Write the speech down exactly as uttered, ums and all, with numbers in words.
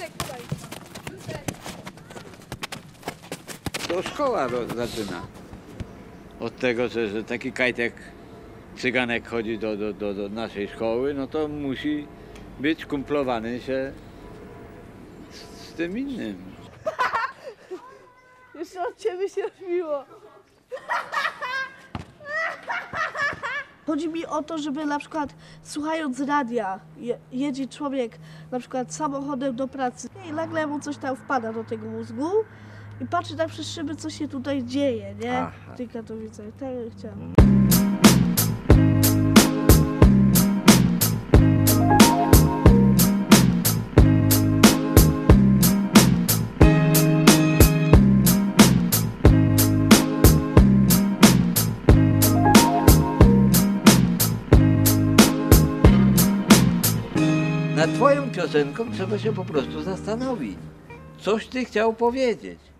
To szkoła zaczyna. Od tego, że, że taki kajtek cyganek chodzi do, do, do, do naszej szkoły, no to musi być kumplowany się z, z tym innym. Jeszcze od ciebie się robiło. Chodzi mi o to, żeby na przykład słuchając radia, je, jedzie człowiek na przykład samochodem do pracy i nagle mu coś tam wpada do tego mózgu i patrzy tak przez szyby, co się tutaj dzieje, nie? Aha. W tych Katowicach. Tak chciałam. Nad twoją piosenką trzeba się po prostu zastanowić. Coś ty chciał powiedzieć.